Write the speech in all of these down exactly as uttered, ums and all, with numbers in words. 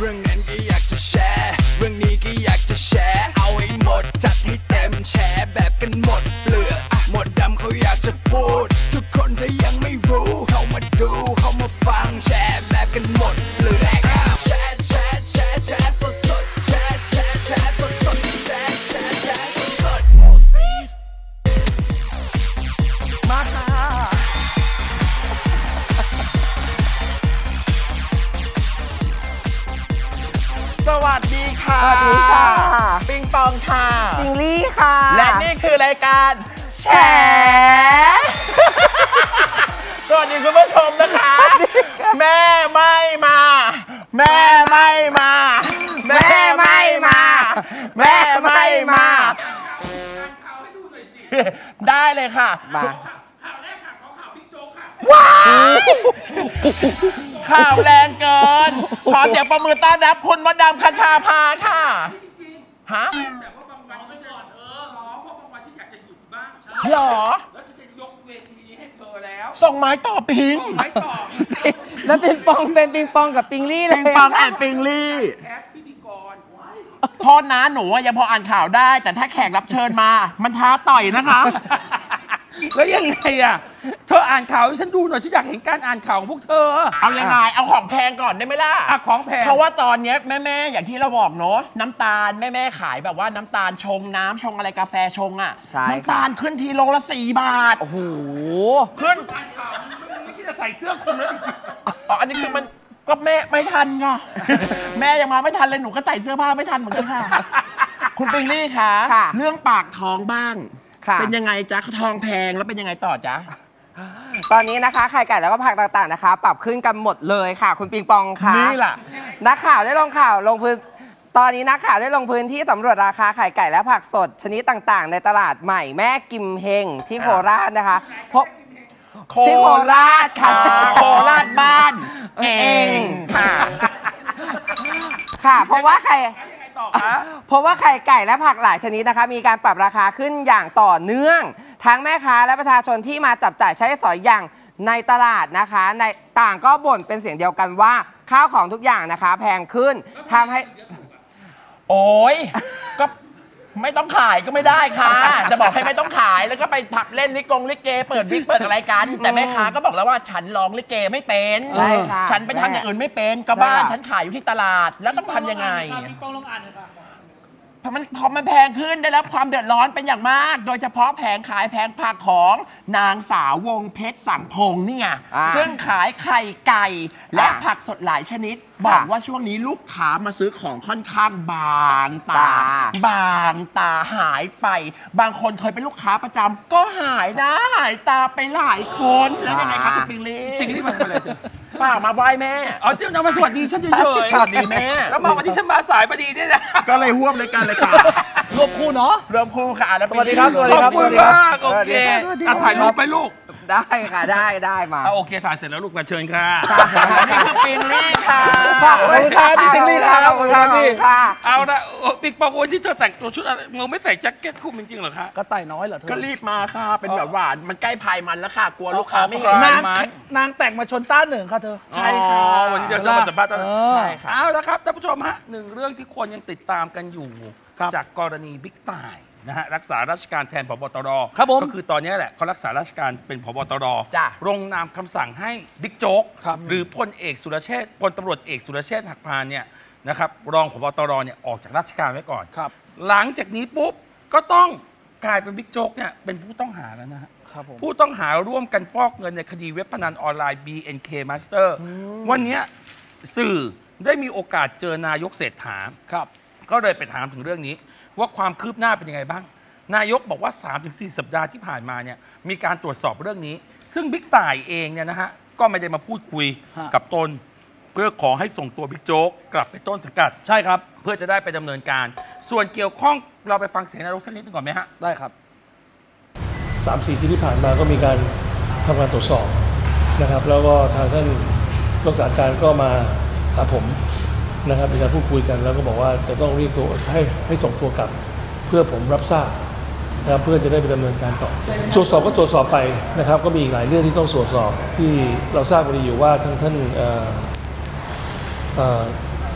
เรื่องนั้นก็อยากจะแชร์เรื่องนี้ก็อยากจะแชร์เอาให้หมดจัดให้เต็มแชร์แบบกันหมดเปลือกหมดดำเขาอยากจะพูดทุกคนถ้ายังไม่รู้เข้ามาดูเข้ามาฟังแชร์แบบกันหมดเปลือกแชร์แชร์แชร์แชร์สดสดแชร์แชร์แชร์สดสดแชร์แชร์แชร์สดสดโมซีมาค่ะสวัสดีค่ะสวัสดีค่ะปิงปองค่ะปิงลี่ค่ะและนี่คือรายการแชร์สวัสดีคุณผู้ชมนะคะแม่ไม่มาแม่ไม่มาแม่ไม่มาแม่ไม่มาข่าวให้ดูหน่อยสิได้เลยค่ะมาข่าวแรกค่ะข่าวบิ๊กโจ๊กค่ะว้าวข่าวแรงเกินขอเสียงประมือต้อนรับคุณมดดำคชาภาค่ะจริงๆฮะแต่ว่าบางวันฉันก่อนเออเพราะบางวันฉันอยากจะหยุดบ้างหรอแล้วฉันจะยกเวทีให้เธอแล้วส่งไม้ต่อปิงไม้ต่อแล้วปิงปองเป็นปิงปองกับปิงลี่เลยปิงปองแอนปิงลี่แคสพิธีกรโทษนะหนูยังพออ่านข่าวได้แต่ถ้าแขกรับเชิญมามันท้าต่อยนะคะแล้วยังไงอ่ะเธออ่านข่าวให้ฉันดูหน่อยฉันอยากเห็นการอ่านข่าวของพวกเธอเอายังไงเอาของแพงก่อนได้ไหมล่ะอ่ะของแพงเพราะว่าตอนนี้แม่ๆอย่างที่เราบอกเนาะน้ำตาลแม่ๆขายแบบว่าน้ำตาลชงน้ำชงอะไรกาแฟชงอ่ะน้ำตาลขึ้นทีโลละสี่บาทโอ้โหขึ้นอ่านข่าวไม่คิดจะใส่เสื้อคลุมแล้วจริงๆอ๋ออันนี้คือมันก็แม่ไม่ทันไงแม่ยังมาไม่ทันเลยหนูก็ใส่เสื้อผ้าไม่ทันเหมือนกันค่ะคุณปิงลี่คะเรื่องปากท้องบ้างเป็นยังไงจ๊ะทองแพงแล้วเป็นยังไงต่อจ๊ะตอนนี้นะคะไข่ไก่แล้วก็ผักต่างๆนะคะปรับขึ้นกันหมดเลยค่ะคุณปิงปองค่ะนี่แหละนักข่าวได้ลงข่าวลงพื้นตอนนี้นักข่าวได้ลงพื้นที่สำรวจราคาไข่ไก่และผักสดชนิดต่างๆในตลาดใหม่แม่กิมเฮงที่โคราชนะคะพบที่โคราชค่ะโคราชบ้านเองค่ะค่ะเพราะว่าไข่เพราะว่าไข่ไก่และผักหลายชนิดนะคะมีการปรับราคาขึ้นอย่างต่อเนื่องทั้งแม่ค้าและประชาชนที่มาจับจ่ายใช้สอยอย่างในตลาดนะคะในต่างก็บ่นเป็นเสียงเดียวกันว่าข้าวของทุกอย่างนะคะแพงขึ้นทำให้โอ้ยก็ไม่ต้องขายก็ไม่ได้ค่ะจะบอกให้ไม่ต้องขายแล้วก็ไปถักเล่นลิกงลิเกเปิดวิกเปิดอะไรกันแต่แม่ค้าก็บอกแล้วว่าฉันร้องลิเกไม่เป็นฉันไปทำอย่างอื่นไม่เป็นก็บ้านฉันขายอยู่ที่ตลาดแล้วต้องทำยังไงพอมันพอมันแพงขึ้นได้รับความเดือดร้อนเป็นอย่างมากโดยเฉพาะแผงขายแผงผักของนางสาววงเพชรสังพงษ์นี่ไงซึ่งขายไข่ไก่และผักสดหลายชนิดบอกว่าช่วงนี้ลูกค้ามาซื้อของค่อนข้างบางตาบางตาหายไปบางคนเคยเป็นลูกค้าประจำก็หายนะหายตาไปหลายคนแล้วยังไงครับคุณปิงลี่ปิงลี่มาทำอะไรป้ามาไหว้แม่อ๋อเดี๋ยวมาสวัสดีฉันเฉยๆสวัสดีแม่แล้วมาวันที่ฉันมาสายพอดีเนี่ยนะก็เลยห่วมเลยกันเลยค่ะรวมคู่เนาะรวมคู่ค่ะสวัสดีครับสวัสดีครับสวัสดีครับโอเคถ่ายรูปไปลูกได้ค่ะได้ได้มาโอเคถ่ายเสร็จแล้วลูกมาเชิญค่ะนี่คือปิงลี่ค่ะขอบคุณครับพี่ปิงลี่ครับขอบคุณครับพี่เอาละปิงปองวันที่เธอแต่งตัวชุดอะไรมึงไม่ใส่แจ็คเก็ตคู่จริงๆเหรอคะก็ไต่น้อยเหรอเธอก็รีบมาค่ะเป็นแบบว่ามันใกล้พายมันแล้วค่ะกลัวลูกค้าไม่เห็นนางนางแต่งมาชนต้าหนึ่งค่ะเธอใช่ค่ะวันนี้จะมาสัมภาษณ์ใช่ค่ะเอาละครับท่านผู้ชมฮะหนึ่งเรื่องที่คนยังติดตามกันอยู่จากกรณีบิ๊กต่ายนะฮะรักษาราชการแทนผบตรก็คือตอนนี้แหละเขารักษาราชการเป็นผบตรลงนามคำสั่งให้บิ๊กโจ๊กหรือพลเอกสุรเชษฐ์พลตำรวจเอกสุรเชษฐ์หักพานเนี่ยนะครับรองผบตรเนี่ยออกจากราชการไว้ก่อนหลังจากนี้ปุ๊บก็ต้องกลายเป็นบิ๊กโจ๊กเนี่ยเป็นผู้ต้องหาแล้วนะฮะผู้ต้องหาร่วมกันฟอกเงินในคดีเว็บพนันออนไลน์ บี เอ็น เค Master วันนี้สื่อได้มีโอกาสเจอนายกเศรษฐาก็เลยไปถามถึงเรื่องนี้ว่าความคืบหน้าเป็นยังไงบ้างนายกบอกว่า สามถึงสี่ สัปดาห์ที่ผ่านมาเนี่ยมีการตรวจสอบเรื่องนี้ซึ่งบิ๊กต่ายเองเนี่ยนะฮะก็ไม่ได้มาพูดคุยกับตนเพื่อขอให้ส่งตัวบิ๊กโจ๊กกลับไปต้นสังกัดใช่ครับเพื่อจะได้ไปดำเนินการส่วนเกี่ยวข้องเราไปฟังเสียงนายกสักนิดนึงก่อนไหมฮะได้ครับสามสี่ ที่ที่ผ่านมาก็มีการทำการตรวจสอบนะครับแล้วก็ทางท่านรักษาการก็มาหาผมนะครับมีการพูดคุยกันแล้วก็บอกว่าจะต้องรีบตัวให้ให้ส่งตัวกลับเพื่อผมรับทราบนะครับเพื่อจะได้ไปดำเนินการต่อตรวจสอบก็ตรวจสอบไปนะครับก็มีอีกหลายเรื่องที่ต้องตรวจสอบที่เราทราบกันดีอยู่ว่าทั้งท่านเ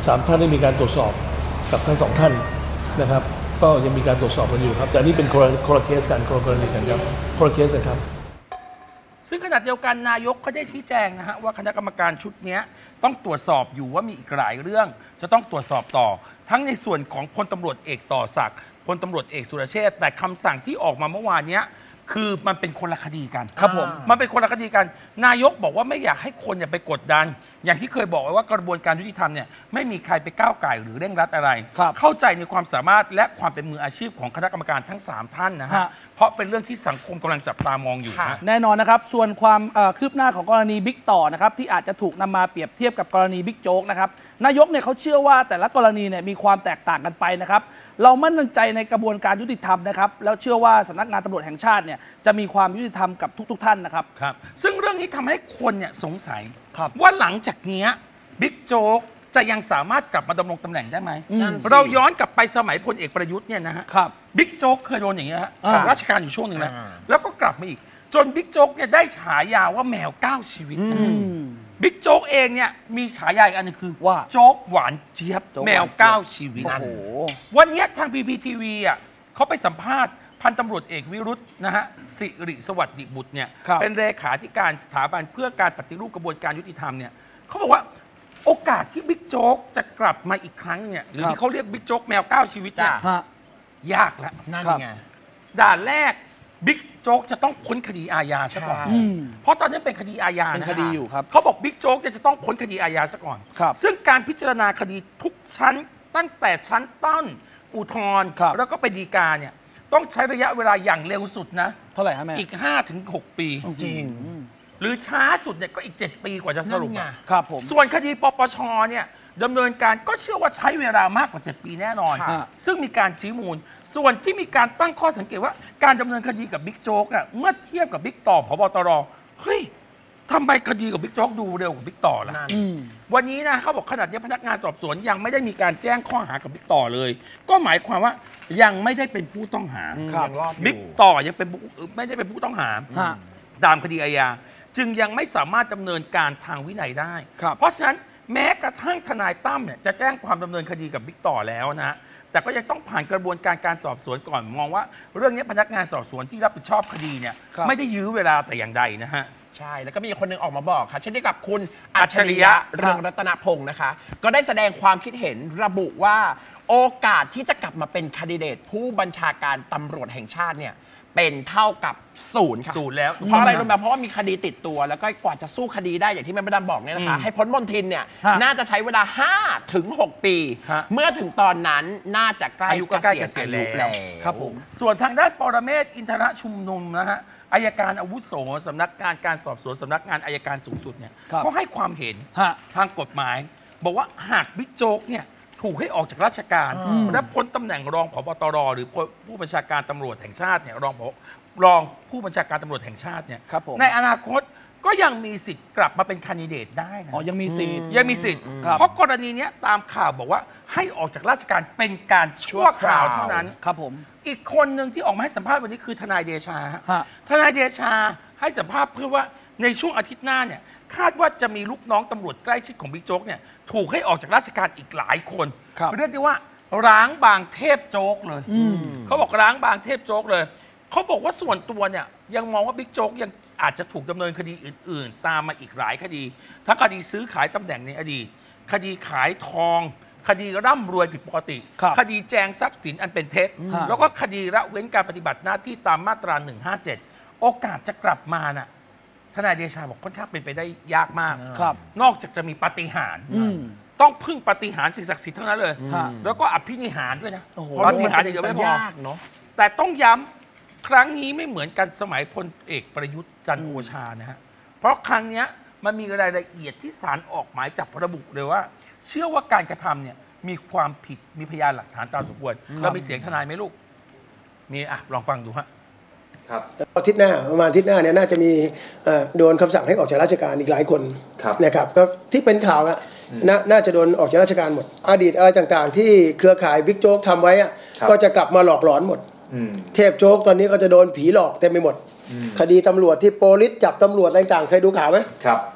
สามท่านได้มีการตรวจสอบกับทั้งสองท่านนะครับก็ยังมีการตรวจสอบกันอยู่ครับแต่นี่เป็นคนละเคสกันคนละกรณีกันครับคนละเคสกันครับซึ่งขณะเดียวกันนายกก็ได้ชี้แจงนะฮะว่าคณะกรรมการชุดนี้ต้องตรวจสอบอยู่ว่ามีอีกหลายเรื่องจะต้องตรวจสอบต่อทั้งในส่วนของพลตำรวจเอกต่อศักดิ์พลตำรวจเอกสุรเชษฐ์แต่คำสั่งที่ออกมาเมื่อวานนี้คือมันเป็นคนละคดีกันครับผมมันเป็นคนละคดีกันนายกบอกว่าไม่อยากให้คนอย่าไปกดดันอย่างที่เคยบอกไว้ว่ากระบวนการยุติธรรมเนี่ยไม่มีใครไปก้าวไก่หรือเร่งรัดอะไรเข้าใจในความสามารถและความเป็นมืออาชีพของคณะกรรมการทั้งสามท่านนะฮะเพราะเป็นเรื่องที่สังคมกำลังจับตามองอยู่นะแน่นอนนะครับส่วนความคืบหน้าของกรณีบิ๊กต่อนะครับที่อาจจะถูกนำมาเปรียบเทียบกับกรณีบิ๊กโจ๊กนะครับนายกเนี่ยเขาเชื่อว่าแต่ละกรณีเนี่ยมีความแตกต่างกันไปนะครับเรามั่นใจในกระบวนการยุติธรรมนะครับแล้วเชื่อว่าสำนักงานตำรวจแห่งชาติเนี่ยจะมีความยุติธรรมกับทุกๆท่านนะครับครับซึ่งเรื่องนี้ทำให้คนเนี่ยสงสัยว่าหลังจากนี้บิ๊กโจ๊กจะยังสามารถกลับมาดำรงตำแหน่งได้ไหมเราย้อนกลับไปสมัยพลเอกประยุทธ์เนี่ยนะฮะบิ๊กโจ๊กเคยโดนอย่างนี้ฮะราชการอยู่ช่วงหนึ่งแล้วแล้วก็กลับมาอีกจนบิ๊กโจ๊กเนี่ยได้ฉายาว่าแมวเก้าชีวิตบิ๊กโจ๊กเองเนี่ยมีฉายาอีกอันนึงคือว่าโจ๊กหวานเจี๊ยบแมวเก้าชีวิตวันนี้ทาง พี พี ที วี อ่ะเขาไปสัมภาษณ์พันตำรวจเอกวิรุธนะฮะสิริสวัสดิบุตรเนี่ยเป็นเลขาธิการสถาบันเพื่อการปฏิรูปกระบวนการยุติธรรมเนี่ยเขาบอกว่าโอกาสที่บิ๊กโจ๊กจะกลับมาอีกครั้งเนี่ยหรือที่เขาเรียกบิ๊กโจ๊กแมวเก้าชีวิตเนี่ยยากแล้วนั่นไงด่านแรกบิ๊กโจ๊กจะต้องพ้นคดีอาญาซะก่อนเพราะตอนนี้เป็นคดีอาญาเป็นคดีอยู่ครับเขาบอกบิ๊กโจ๊กจะต้องพ้นคดีอาญาซะก่อนซึ่งการพิจารณาคดีทุกชั้นตั้งแต่ชั้นต้นอุทธรณ์แล้วก็ไปฎีกาเนี่ยต้องใช้ระยะเวลาอย่างเร็วสุดนะเท่าไหร่ฮะแม่อีก ห้าถึงหก ปีจริงหรือช้าสุดเนี่ยก็อีกเจ็ดปีกว่าจะสรุปครับผมส่วนคดีปปชเนี่ยดำเนินการก็เชื่อว่าใช้เวลามากกว่าเจ็ดปีแน่นอนซึ่งมีการชี้มูลส่วนที่มีการตั้งข้อสังเกตว่าการดำเนินคดีกับบิ๊กโจ๊กอ่ะเมื่อเทียบกับบิ๊กต่อผบตรเฮ้ยทำไมคดีกับบิ๊กโจ๊กดูเร็วกว่าบิ๊กต่อล่ะวันนี้นะเขาบอกขนาดนี้พนักงานสอบสวนยังไม่ได้มีการแจ้งข้อหากับบิ๊กต่อเลยก็หมายความว่ายังไม่ได้เป็นผู้ต้องหาบิ๊กต่อยังเป็นไม่ได้เป็นผู้ต้องหาตามคดีอาญาจึงยังไม่สามารถดำเนินการทางวินัยได้เพราะฉะนั้นแม้กระทั่งทนายตั้มเนี่ยจะแจ้งความดำเนินคดีกับบิ๊กต่อแล้วนะแต่ก็ยังต้องผ่านกระบวนการการสอบสวนก่อนมองว่าเรื่องนี้พนักงานสอบสวนที่รับผิดชอบคดีเนี่ยไม่ได้ยื้อเวลาแต่อย่างใดนะฮะใช่แล้วก็มีคนหนึ่งออกมาบอกค่ะเช่นเดียวกับคุณอัจฉริยะเรืองรัตนพงศ์นะคะก็ได้แสดงความคิดเห็นระบุว่าโอกาสที่จะกลับมาเป็นแคนดิเดตผู้บัญชาการตำรวจแห่งชาติเนี่ยเป็นเท่ากับศูนย์ค่ะศูนย์แล้วเพราะอะไรรู้ไหมเพราะว่ามีคดีติดตัวแล้วก็กว่าจะสู้คดีได้อย่างที่แม่ประดำบอกเนี่ยนะคะให้พ้นมณฑินเนี่ยน่าจะใช้เวลา ห้าถึงหก ปีเมื่อถึงตอนนั้นน่าจะใกล้เกษียณอายุแล้วครับผมส่วนทางด้านปรเมศวร์อินทรชุมนุมนะฮะอัยการอาวุโสสำนักงานการสอบสวนสำนักงานอัยการสูงสุดเนี่ยเขาให้ความเห็นทางกฎหมายบอกว่าหากบิ๊กโจ๊กเนี่ยถูกให้ออกจากราชการและพ้นตำแหน่งรองผบตรหรือผู้บัญชาการตำรวจแห่งชาติเนี่ยรองรองผู้บัญชาการตำรวจแห่งชาติเนี่ยในอนาคตก็ยังมีสิทธิ์กลับมาเป็นแคนดิเดตได้นะอ๋อยังมีสิทธิ์ยังมีสิทธิ์เพราะกรณีนี้ตามข่าวบอกว่าให้ออกจากราชการเป็นการชั่วคราวเท่านั้นครับผมอีกคนหนึ่งที่ออกมาให้สัมภาษณ์วันนี้คือทนายเดชาทนายเดชาให้สัมภาษณ์เพื่อว่าในช่วงอาทิตย์หน้าเนี่ยคาดว่าจะมีลูกน้องตำรวจใกล้ชิดของบิ๊กโจ๊กเนี่ยถูกให้ออกจากราชการอีกหลายคนเรียกได้ว่าร้างบางเทพโจ๊กเลยเขาบอกร้างบางเทพโจ๊กเลยเขาบอกว่าส่วนตัวเนี่ยยังมองว่าบิ๊กโจ๊กยังอาจจะถูกดำเนินคดีอื่นๆตามมาอีกหลายคดีทั้งคดีซื้อขายตำแหน่งในอดีตคดีขายทองคดีร่ำรวยผิดปกติคดีแจงทรัพย์สินอันเป็นเท็จแล้วก็คดีละเว้นการปฏิบัติหน้าที่ตามมาตราหนึ่งห้าเจ็ดโอกาสจะกลับมาน่ะทนายเดชาบอกค่อนข้างเป็นไปได้ยากมากนอกจากจะมีปาฏิหาริย์ต้องพึ่งปาฏิหาริย์สิ่งศักดิ์สิทธิ์เท่านั้นเลยแล้วก็อภินิหารด้วยนะปาฏิหาริย์อย่างเดียวไม่พอแต่ต้องย้ำครั้งนี้ไม่เหมือนกันสมัยพลเอกประยุทธ์จันทร์โอชานะฮะเพราะครั้งนี้มันมีรายละเอียดที่ศาลออกหมายจับระบุเลยว่าเชื่อว่าการกระทำเนี่ยมีความผิดมีพยานหลักฐานตามสมควรเรามีเสียงทนายไหมลูกมีอ่ะลองฟังดูฮะครับอาทิตย์หน้าประมาณอาทิตย์หน้าเนี่ยน่าจะมีโดนคำสั่งให้ออกจากราชการอีกหลายคนนะครับก็ที่เป็นข่าวอะน่าจะโดนออกจากราชการหมดอดีตอะไรต่างๆที่เครือข่ายบิ๊กโจ๊กทำไว้อะก็จะกลับมาหลอกหลอนหมดเทพโจ๊กตอนนี้ก็จะโดนผีหลอกเต็มไปหมดคดีตำรวจที่โปลิสจับตำรวจอะไรต่างเคยดูข่าวไหมครับ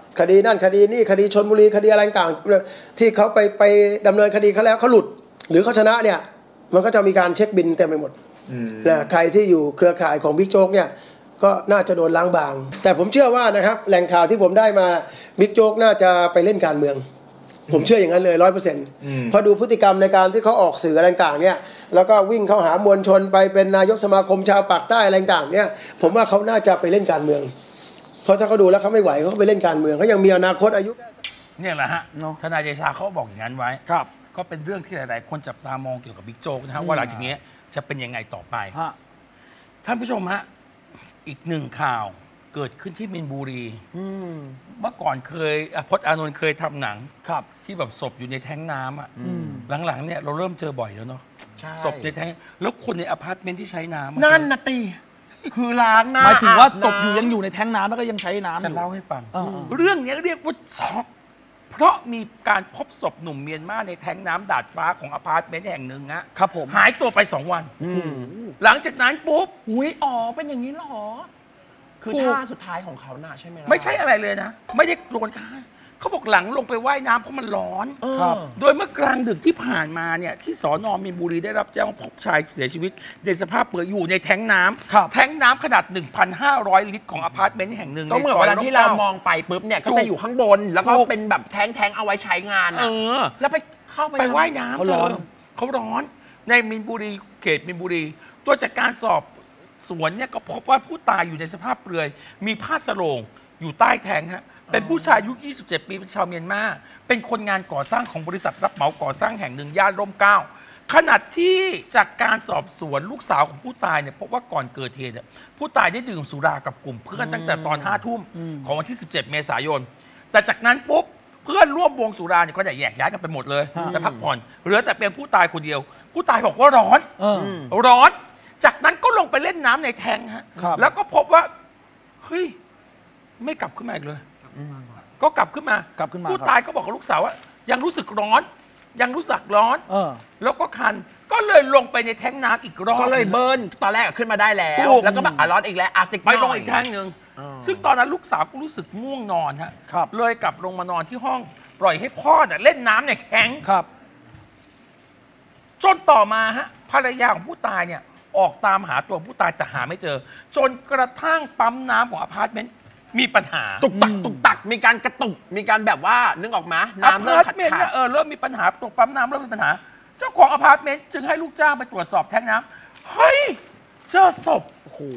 คดีนั่นคดีนี่คดีชลบุรีคดีอะไรต่างๆที่เขาไปไปดำเนินคดีเขาแล้วเขาหลุดหรือเขาชนะเนี่ยมันก็จะมีการเช็คบินเต็มไปหมดนะใครที่อยู่เครือข่ายของบิ๊กโจ๊กเนี่ยก็น่าจะโดนล้างบางแต่ผมเชื่อว่านะครับแหล่งข่าวที่ผมได้มาบิ๊กโจ๊กน่าจะไปเล่นการเมืองผมเชื่ออย่างนั้นเลยร้อยเปอร์เซ็นต์พอดูพฤติกรรมในการที่เขาออกสื่ออะไรต่างๆเนี่ยแล้วก็วิ่งเข้าหามวลชนไปเป็นนายกสมาคมชาวปากใต้อะไรต่างๆเนี่ยผมว่าเขาน่าจะไปเล่นการเมืองเพราะถ้าเขาดูแล้วเขาไม่ไหวเขาไปเล่นการเมืองเขายังมีอนาคตอายุเนี่ยแหละฮะทนายเดชาเขาบอกอย่างนั้นไว้ครับก็เป็นเรื่องที่หลายๆคนจับตามองเกี่ยวกับบิ๊กโจ๊กนะฮะว่าหลังจากนี้จะเป็นยังไงต่อไปท่านผู้ชมฮะอีกหนึ่งข่าวเกิดขึ้นที่มินบุรีเมื่อก่อนเคยพจน์อานนท์เคยทำหนังที่แบบศพอยู่ในแท้งน้ำอ่ะหลังๆเนี่ยเราเริ่มเจอบ่อยแล้วเนาะศพในแท้งแล้วคนในอพาร์ตเมนต์ที่ใช้น้ำนั่นนะตีคือล้างหน้าหมายถึงว่าศพอยู่ยังอยู่ในแท้งน้ำแล้วก็ยังใช้น้ำจะเล่าให้ฟังเรื่องนี้เรียกว่าช็อกเพราะมีการพบศพหนุ่มเมียนมาในแท้งน้ำดาดฟ้าของอพาร์ตเมนต์แห่งหนึ่งนะครับผมหายตัวไปสองวันหลังจากนั้นปุ๊บอุ้ยอ๋อเป็นอย่างนี้หรอคือท่าสุดท้ายของเขาน่ะใช่ไหมไม่ใช่อะไรเลยนะไม่ได้โดนฆ่าเขาบอกหลังลงไปว่ายน้ำเพราะมันร้อนโดยเมื่อกลางดึกที่ผ่านมาเนี่ยที่สน.มีนบุรีได้รับแจ้งพบชายเสียชีวิตในสภาพเปลือยอยู่ในแท้งน้ำแท้งน้ำขนาด หนึ่งพันห้าร้อย ลิตรของอพาร์ตเมนต์แห่งหนึ่งก็เหมือนเวลาที่เรามองไปปุ๊บเนี่ยก็จะอยู่ข้างบนแล้วก็เป็นแบบแท้งแท้งเอาไว้ใช้งานอ่ะแล้วไปเข้าไปไปว่ายน้ำเขาร้อนเขาร้อนในมีนบุรีเขตมีนบุรีตัวจากการสอบสวนเนี่ยก็พบว่าผู้ตายอยู่ในสภาพเปลือยมีผ้าสโลงอยู่ใต้แท้งฮะเป็นผู้ชายอายุยี่สิบเจ็ดปีเป็นชาวเมียนมาเป็นคนงานก่อสร้างของบริษัทรับเหมาก่อสร้างแห่งหนึ่งย่านร่มเกล้าขณะที่จากการสอบสวนลูกสาวของผู้ตายเนี่ยพบว่าก่อนเกิดเหตุผู้ตายได้ดื่มสุรากับกลุ่มเพื่อนตั้งแต่ตอนห้าทุ่มของวันที่สิบเจ็ดเมษายนแต่จากนั้นปุ๊บเพื่อนร่วมวงสุราเนี่ยก็ได้แยกย้ายกันไปหมดเลยไปพักผ่อนเหลือแต่เพียงผู้ตายคนเดียวผู้ตายบอกว่าร้อนร้อนจากนั้นก็ลงไปเล่นน้ำในแทงฮะแล้วก็พบว่าเฮ้ยไม่กลับขึ้นมาอีกเลยก็กลับขึ้นมาผู้ตายก็บอกกับลูกสาวว่ายังรู้สึกร้อนยังรู้สึกร้อนแล้วก็คันก็เลยลงไปในแท้งน้ำอีกรอบก็เลยเบิร์นตอนแรกขึ้นมาได้แล้วแล้วก็แบบร้อนอีกแล้วอาสิกไปลงอีกแท้งหนึ่งซึ่งตอนนั้นลูกสาวก็รู้สึกง่วงนอนฮะเลยกลับลงมานอนที่ห้องปล่อยให้พ่อเล่นน้ำในแท้งจนต่อมาฮะภรรยาของผู้ตายเนี่ยออกตามหาตัวผู้ตายแต่หาไม่เจอจนกระทั่งปั๊มน้ำของอพาร์ตเมนต์มีปัญหาตุกตักตุกตักมีการกระตุกมีการแบบว่านึกออกมาน้ำเริ่มขาดขาดเออเริ่มมีปัญหาตรงปั๊มน้ำเริ่มมีปัญหาเจ้าของอพาร์ตเมนต์จึงให้ลูกจ้างไปตรวจสอบแท้งน้ำเฮ้ยเจอศพโอ้โห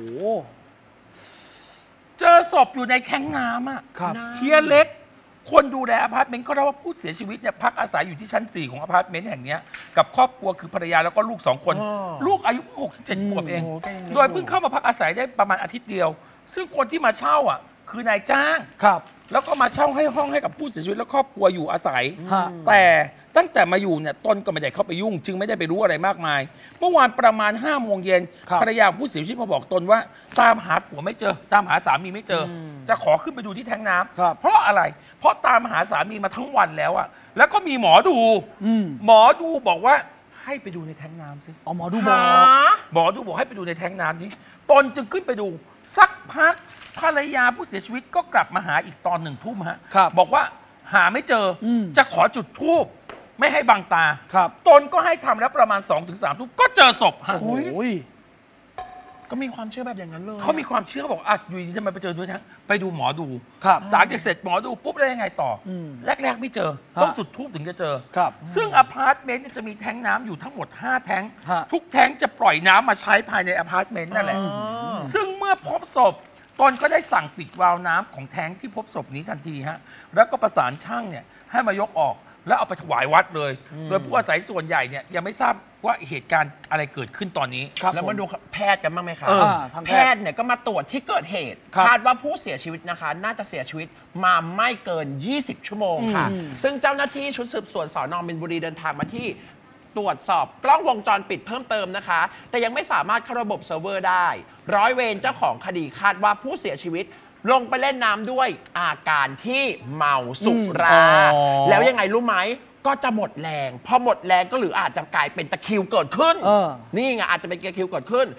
เจอศพอยู่ในแท้งน้ำอ่ะเฮียเล็กคนดูแลอพาร์ตเมนต์ก็เล่าว่าผู้เสียชีวิตเนี่ยพักอาศัยอยู่ที่ชั้นสี่ของอพาร์ตเมนต์แห่งนี้กับครอบครัวคือภรรยาแล้วก็ลูกสองคนลูกอายุหกถึงเจ็ดขวบเองโดยเพิ่งเข้ามาพักอาศัยได้ประมาณอาทิตย์เดียวซึ่งคนที่มาเช่าอ่ะคือนายจ้างครับแล้วก็มาเช่าให้ห้องให้กับผู้เสียชีวิตและครอบครัวอยู่อาศัยแต่ตั้งแต่มาอยู่เนี่ยตนก็ไม่ได้เข้าไปยุ่งจึงไม่ได้ไปรู้อะไรมากมายเมื่อวานประมาณห้าโมงเย็นภรรยาผู้เสียชีวิตมาบอกตนว่าตามหาผัวไม่เจอตามหาสามีไม่เจอจะขอขึ้นไปดูที่แท้งน้ำเพราะอะไรเพราะตามหาสามีมาทั้งวันแล้วอะแล้วก็มีหมอดูหมอดูบอกว่าให้ไปดูในแท้งน้ำสิอ๋อหมอดูบอกหมอดูบอกให้ไปดูในแท้งน้ำนี้ตนจึงขึ้นไปดูสักพักภรรยาผู้เสียชีวิตก็กลับมาหาอีกตอนหนึ่งทุ่มฮะบอกว่าหาไม่เจอจะขอจุดธูปไม่ให้บังตาตนก็ให้ทำแล้วประมาณ สองถึงสาม ทุ่มก็เจอศพฮะก็มีความเชื่อแบบอย่างนั้นเลยเขามีความเชื่อบอกอ่ะอยู่ดีทำไมไปเจอด้วยทั้งไปดูหมอดูสารเสร็จหมอดูปุ๊บได้ยังไงต่อแรกๆไม่เจอต้องจุดธูปถึงจะเจอซึ่งอพาร์ตเมนต์จะมีแท้งน้ำอยู่ทั้งหมดห้าแท้งทุกแท้งจะปล่อยน้ำมาใช้ภายในอพาร์ตเมนต์นั่นแหละซึ่งเมื่อพบศพตนก็ได้สั่งปิดวาล์วน้ำของแท้งที่พบศพนี้ทันทีฮะแล้วก็ประสานช่างเนี่ยให้มายกออกแล้วเอาไปถวายวัดเลยโดยผู้อาศัยส่วนใหญ่เนี่ยยังไม่ทราบว่าเหตุการณ์อะไรเกิดขึ้นตอนนี้แล้วมาดูแพทย์กันบ้างไหมคะแพทย์เนี่ยก็มาตรวจที่เกิดเหตุคาดว่าผู้เสียชีวิตนะคะน่าจะเสียชีวิตมาไม่เกินยี่สิบชั่วโมงค่ะซึ่งเจ้าหน้าที่ชุดสืบสวนสน.มีนบุรีเดินทางมาที่ตรวจสอบกล้องวงจรปิดเพิ่มเติมนะคะแต่ยังไม่สามารถเข้าระบบเซิร์ฟเวอร์ได้ร้อยเวรเจ้าของคดีคาดว่าผู้เสียชีวิตลงไปเล่นน้ำด้วยอาการที่เมาสุราแล้วยังไงรู้ไหมก็จะหมดแรงพอหมดแรงก็หรืออาจจะกลายเป็นตะคริวเกิดขึ้นนี่ไงอาจจะเป็นตะคริวเกิดขึ้น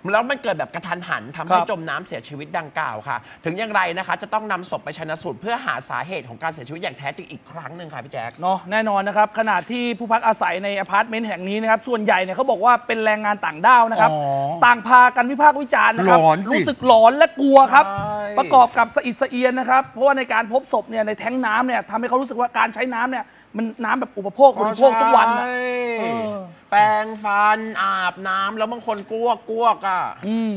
แล้วมันเกิดแบบกระทันหันทำให้จมน้ำเสียชีวิตดังกล่าวค่ะถึงอย่างไรนะคะจะต้องนำศพไปชันสูตรเพื่อหาสาเหตุของการเสียชีวิตอย่างแท้จริงอีกครั้งหนึ่งค่ะพี่แจ๊คเนาะแน่นอนนะครับขณะที่ผู้พักอาศัยในอพาร์ตเมนต์แห่งนี้นะครับส่วนใหญ่เนี่ยเขาบอกว่าเป็นแรงงานต่างด้าวนะครับต่างพากันวิพากษ์วิจารณ์นะครับรู้สึกหลอนและกลัวครับประกอบกับสะอิดสะเอียนนะครับเพราะว่าในการพบศพเนี่ยในแท้งน้ำเนี่ยทำให้เขารู้สึกว่าการใช้น้ำเนี่ยมันน้ำแบบอุปโภคบริโภคทุกวันนะแปรงฟันอาบน้ำแล้วบางคนกลัวกลัวอ่ะอืม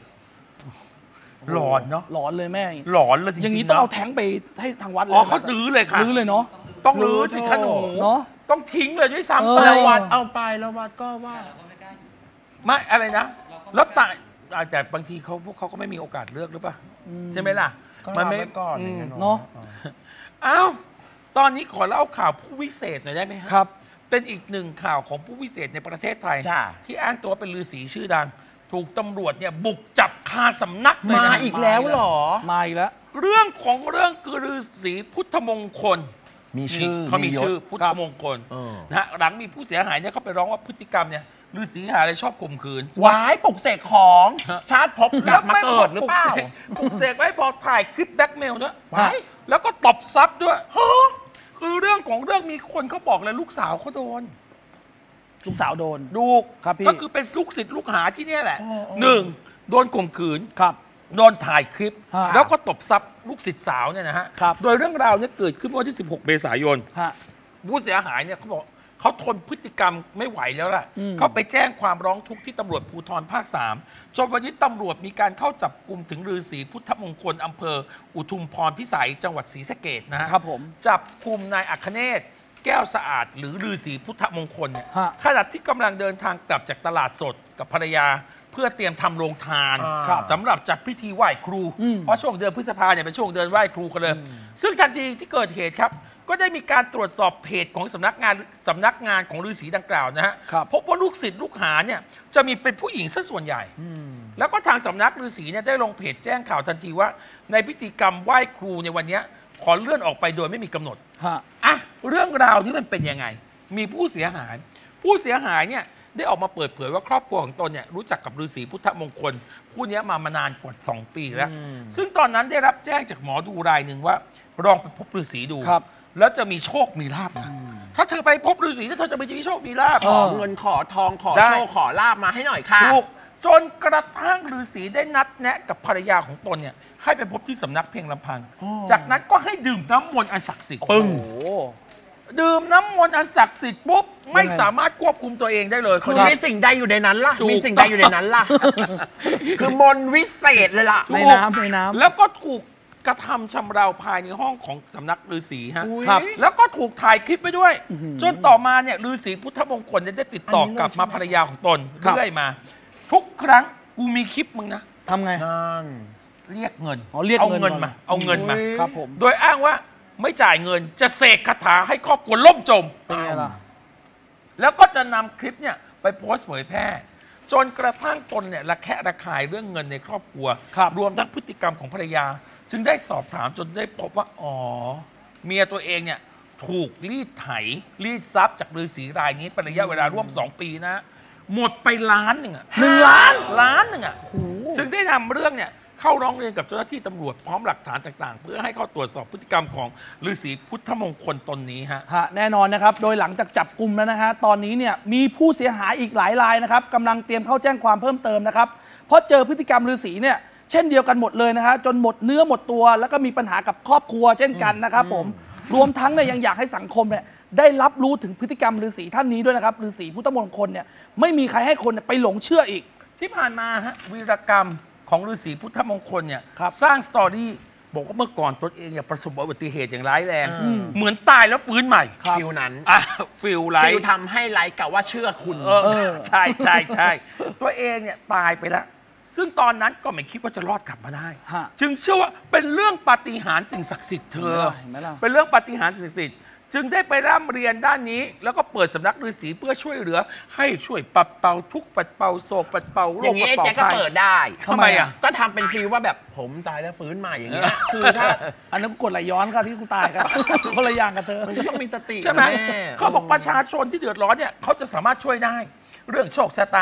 หลอนเนาะหลอนเลยแม่หลอนเลยจริงๆอย่างนี้ต้องเอาแท้งไปให้ทางวัดเลยอ๋อเขาลื้อเลยค่ะลื้อเลยเนาะต้องลื้อถึงขั้นเนาะต้องทิ้งเลยด้วยซ้ำไปแล้ววัดเอาไปแล้ววัดก็ว่าไม่อะไรนะแล้วตายแต่บางทีเขาพวกเขาก็ไม่มีโอกาสเลือกหรือเปล่าใช่ไหมล่ะมันไม่ก่อนเนาะอ้าวตอนนี้ขอเล่าข่าวผู้วิเศษหน่อยได้ไหมครับเป็นอีกหนึ่งข่าวของผู้วิเศษในประเทศไทยที่อ้างตัวเป็นฤาษีชื่อดังถูกตำรวจเนี่ยบุกจับคาสำนักมาอีกแล้วหรอมาอีกแล้วเรื่องของเรื่องคือฤาษีพุทธมงคลมีชื่อเขามีชื่อพุทธมงคลนะฮะหลังมีผู้เสียหายเนี่ยเขาไปร้องว่าพฤติกรรมเนี่ยฤาษีหาอะไรชอบข่มขืนวายปลุกเสกของชาติพบกลับมาเกิดหรือเปล่าปลุกเสกไว้พอถ่ายคลิปแบล็กเมลด้วยแล้วก็ตบซับด้วยคือเรื่องของเรื่องมีคนเขาบอกเลยลูกสาวเขาโดนลูกสาวโดนดูครับพี่ก็คือเป็นลูกศิษย์ลูกหาที่นี่แหละหนึ่งโดนข่มขืนครับโดนถ่ายคลิปแล้วก็ตบซับลูกศิษย์สาวเนี่ยนะฮะโดยเรื่องราวนี้เกิดขึ้นเมื่อวันที่สิบหกเมษายนผู้เสียหายเนี่ยเขาบอกเขาทนพฤติกรรมไม่ไหวแล้วล่ะเขาไปแจ้งความร้องทุกข์ที่ตำรวจภูธรภาคสามจนวันนี้ตำรวจมีการเข้าจับกลุ่มถึงฤาษีพุทธมงคลอำเภออุทุมพรพิสัยจังหวัดศรีสะเกษนะครับผมจับกลุ่มนายอัคเนศแก้วสะอาดหรือฤาษีพุทธมงคลเนี่ยขณะที่กำลังเดินทางกลับจากตลาดสดกับภรรยาเพื่อเตรียมทำโรงทานสำหรับจัดพิธีไหว้ครูเพราะช่วงเดือนพฤษภาเนี่ยเป็นช่วงเดินไหว้ครูกันเลยซึ่งทันทีที่เกิดเหตุครับก็ได้มีการตรวจสอบเพจของสำนักงานสำนักงานของฤาษีดังกล่าวนะฮะพบว่าลูกศิษย์ลูกหาเนี่ยจะมีเป็นผู้หญิงซะส่วนใหญ่แล้วก็ทางสำนักฤาษีเนี่ยได้ลงเพจแจ้งข่าวทันทีว่าในพิธีกรรมไหว้ครูในวันนี้ขอเลื่อนออกไปโดยไม่มีกำหนดอ่ะเรื่องราวนี้มันเป็นยังไงมีผู้เสียหายผู้เสียหายเนี่ยได้ออกมาเปิดเผยว่าครอบครัวของตนเนี่ยรู้จักกับฤาษีพุทธมงคลผู้นี้มามานานกว่าสองปีแล้วซึ่งตอนนั้นได้รับแจ้งจากหมอดูรายหนึ่งว่าลองไปพบฤาษีดูแล้วจะมีโชคมีลาภนะถ้าเธอไปพบฤาษีถ้าเธอจะมีโชคมีลาภขอเงินขอทองขอโชคขอลาภมาให้หน่อยค่ะถูกจนกระทั่งฤาษีได้นัดแนะกับภรรยาของตนเนี่ยให้ไปพบที่สำนักเพียงลำพังจากนั้นก็ให้ดื่มน้ำมนต์อันศักดิ์สิทธิ์ปึ้งดื่มน้ำมนต์อันศักดิ์สิทธิ์ปุ๊บไม่สามารถควบคุมตัวเองได้เลยคือมีสิ่งใดอยู่ในนั้นล่ะมีสิ่งใดอยู่ในนั้นล่ะคือมนต์วิเศษเลยล่ะในน้ำในน้ำแล้วก็ถูกกระทำชำเราภายในห้องของสำนักฤาษีฮะแล้วก็ถูกถ่ายคลิปไปด้วยจนต่อมาเนี่ยฤาษีพุทธมงคลได้ติดต่อกลับมาภรรยาของตนเรื่อยมาทุกครั้งกูมีคลิปมึงนะทำไงเรียกเงินเอาเรียกเงินมาเอาเงินมาครับผมโดยอ้างว่าไม่จ่ายเงินจะเสกคาถาให้ครอบครัวล่มจมแล้วก็จะนำคลิปเนี่ยไปโพสต์เผยแพร่จนกระทั่งตนเนี่ยระแคะระคายเรื่องเงินในครอบครัวรวมทั้งพฤติกรรมของภรรยาจึงได้สอบถามจนได้พบว่าอ๋อเมียตัวเองเนี่ยถูกรีดไถรีดทรัพย์จากฤาษีรายนี้เป็นระยะเวลาร่วมสองปีนะหมดไปล้านหนึ่งอะหนึ่งล้านล้านหนึ่งอะซึ่งได้ทำเรื่องเนี่ยเข้าร้องเรียนกับเจ้าหน้าที่ตำรวจพร้อมหลักฐานต่างๆเพื่อให้เข้าตรวจสอบพฤติกรรมของฤาษีพุทธมงคลตนนี้ฮะฮะแน่นอนนะครับโดยหลังจากจับกลุ่มแล้วนะฮะตอนนี้เนี่ยมีผู้เสียหายอีกหลายรายนะครับกำลังเตรียมเข้าแจ้งความเพิ่มเติมนะครับเพราะเจอพฤติกรรมฤาษีเนี่ยเช่นเดียวกันหมดเลยนะฮะจนหมดเนื้อหมดตัวแล้วก็มีปัญหากับครอบครัวเช่นกันนะครับผมรวมทั้งเนี่ยยังอยากให้สังคมเนี่ยได้รับรู้ถึงพฤติกรรมฤาษีท่านนี้ด้วยนะครับฤาษีพุทธมงคลเนี่ยไม่มีใครให้คนไปหลงเชื่ออีกที่ผ่านมาฮะวีรกรรมของฤาษีพุทธมงคลเนี่ยสร้างสตอรี่บอกว่าเมื่อก่อนตนเองเนี่ยประสบอุบัติเหตุอย่างร้ายแรงเหมือนตายแล้วฟื้นใหม่ฟิลนั้นฟิลไลฟ์ฟิลทำให้ไลฟ์กับว่าเชื่อคุณใช่ใช่ใช่ตัวเองเนี่ยตายไปแล้วซึ่งตอนนั้นก็ไม่คิดว่าจะรอดกลับมาได้จึงเชื่อว่าเป็นเรื่องปาฏิหาริย์สิ่งศักดิ์สิทธิ์เธอเป็นเรื่องปาฏิหาริย์สิ่งศักดิ์สิทธิ์จึงได้ไปร่ำเรียนด้านนี้แล้วก็เปิดสำนักฤาษีเพื่อช่วยเหลือให้ช่วยปัดเป่าทุกปัดเป่าโศกปัดเป่าโรคปัดเป่าภัยอย่างนี้แจ๊ก็เปิดได้ทำไมอ่ะก็ทำเป็นฟีลว่าแบบผมตายแล้วฟื้นใหม่อย่างเงี้ยคือถ้าอันนั้นกดไหลย้อนค่ะที่กูตายครับคนละอย่างกับเธอมันก็ต้องมีสติใช่ไหมเขาบอกประชาชนที่เดือดร้อนเนี่ยเขาจะสามารถช่วยได้เรื่องโชคชะตา